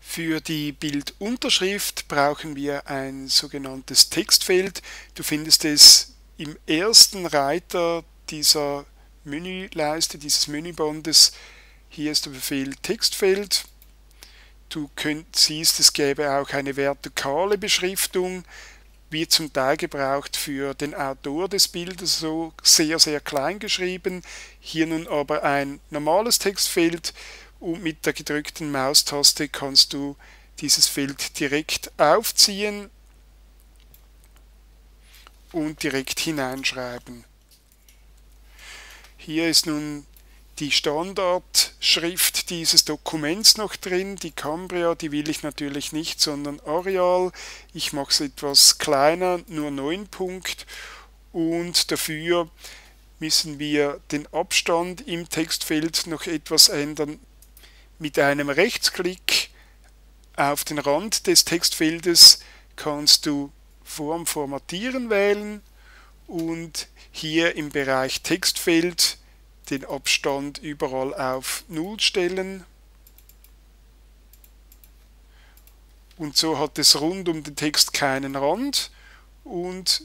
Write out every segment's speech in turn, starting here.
Für die Bildunterschrift brauchen wir ein sogenanntes Textfeld. Du findest es im ersten Reiter dieser Menüleiste, dieses Menübandes. Hier ist der Befehl Textfeld. Du siehst, es gäbe auch eine vertikale Beschriftung, wird zum Teil gebraucht für den Autor des Bildes, so sehr, sehr klein geschrieben. Hier nun aber ein normales Textfeld und mit der gedrückten Maustaste kannst du dieses Feld direkt aufziehen und direkt hineinschreiben. Hier ist nun die Standardschrift dieses Dokuments noch drin, die Cambria, die will ich natürlich nicht, sondern Arial. Ich mache es etwas kleiner, nur 9 Punkt, und dafür müssen wir den Abstand im Textfeld noch etwas ändern. Mit einem Rechtsklick auf den Rand des Textfeldes kannst du Form formatieren wählen und hier im Bereich Textfeld den Abstand überall auf 0 stellen. Und so hat es rund um den Text keinen Rand und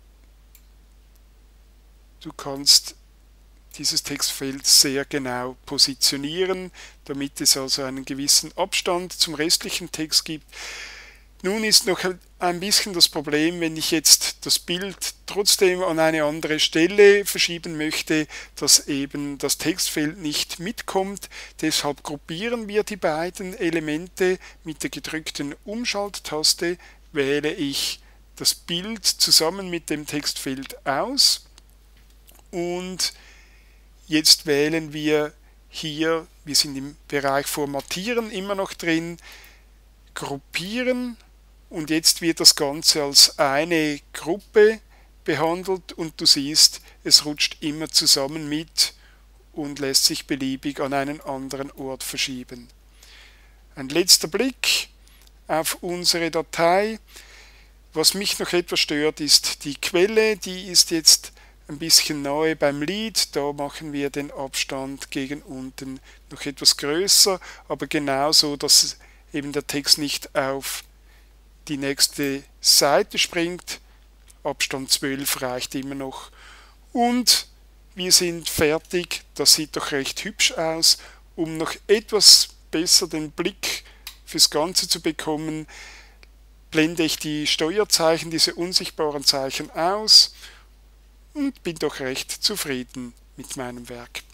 du kannst dieses Textfeld sehr genau positionieren, damit es also einen gewissen Abstand zum restlichen Text gibt. Nun ist noch ein bisschen das Problem, wenn ich jetzt das Bild trotzdem an eine andere Stelle verschieben möchte, dass eben das Textfeld nicht mitkommt. Deshalb gruppieren wir die beiden Elemente. Mit der gedrückten Umschalttaste wähle ich das Bild zusammen mit dem Textfeld aus und jetzt wählen wir hier, wir sind im Bereich Formatieren immer noch drin, Gruppieren, und jetzt wird das Ganze als eine Gruppe behandelt und du siehst, es rutscht immer zusammen mit und lässt sich beliebig an einen anderen Ort verschieben. Ein letzter Blick auf unsere Datei. Was mich noch etwas stört, ist die Quelle, die ist jetzt ein bisschen nahe beim Lied, da machen wir den Abstand gegen unten noch etwas größer, aber genauso, dass eben der Text nicht auf die nächste Seite springt. Abstand 12 reicht immer noch. Und wir sind fertig, das sieht doch recht hübsch aus. Um noch etwas besser den Blick fürs Ganze zu bekommen, blende ich die Steuerzeichen, diese unsichtbaren Zeichen aus, und bin doch recht zufrieden mit meinem Werk.